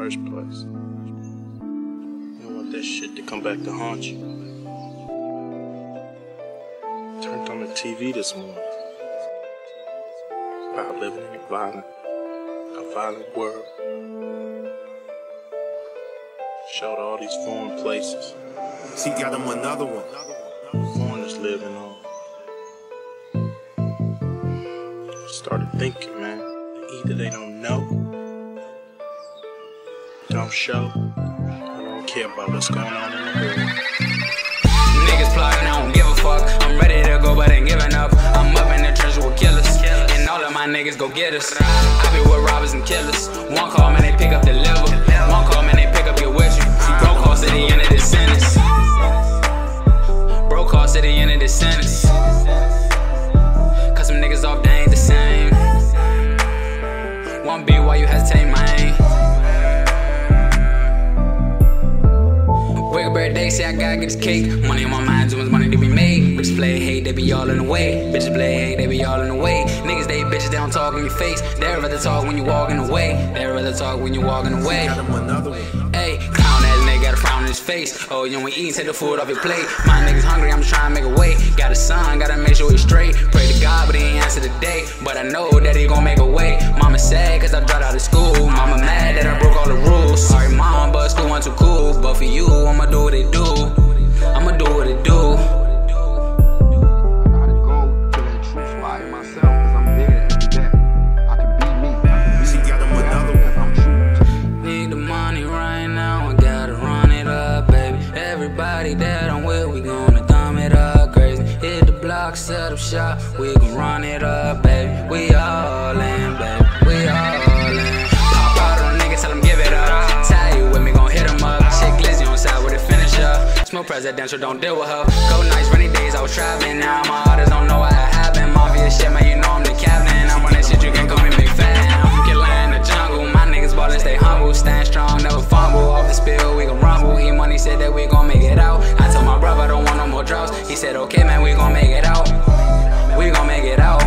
first place. You don't want that shit to come back to haunt you. Turned on the TV this morning about living in a violent world. Showed all these foreign places. She got him another one. Foreigners living on. Started thinking, man. Either they don't know, don't show, or don't care about what's going on in the world. Niggas plotting, I don't give a fuck. I'm ready to go, but ain't giving up. I'm up in the trenches with killers, and all of my niggas go get us. I be with robbers and killers. One call, man, they pick up the liver. One call, man, they pick up your with you. Bro calls to the end of this sentence. Bro calls to the end of this sentence. Cause some niggas off, they ain't the same. One beat, why you hesitate, man? Wake up every day, say I gotta get this cake. Money on my mind, too much money to be made. Bitches play hate, they be all in the way. Bitches play hate, they be all in the way. Niggas, they bitches, they don't talk in your face. They rather talk when you walking away. They rather talk when you walking away. Hey, clown ass nigga got a frown on his face. Oh, you ain't eating, take the food off your plate. My niggas hungry, I'm just trying to make a way. Got a son, gotta make sure he's straight. Pray to God, but he ain't answer today. But I know that he gon' make a way. Mama sad, cause I dropped out of school. Mama mad that I broke all the rules. Sorry, mom, but school wasn't too cool. But for you, I'ma do what they do. I'ma do what they do. Everybody that I'm with, we gonna thumb it up crazy. Hit the block, set up shop, we gon' run it up, baby. We all in, baby, we all in. Pop out on niggas, tell them give it up. Tell you with me, gon' hit them up. Shit glizzy on side with a finisher. Smoke presidential, don't deal with her. Go nights, rainy days, I was traveling. Now my artists don't know what happened. Mafia shit, man, you know I'm the captain. I'm on that shit, you can call me big fan. I'm from Killer in the jungle, my niggas ballin', stay humble. Stand strong, never fumble. Off the spill, we gon' rumble. E-Money said that we gon' make it out. I told my brother I don't want no more droughts. He said, okay, man, we gon' make it out. We gon' make it out.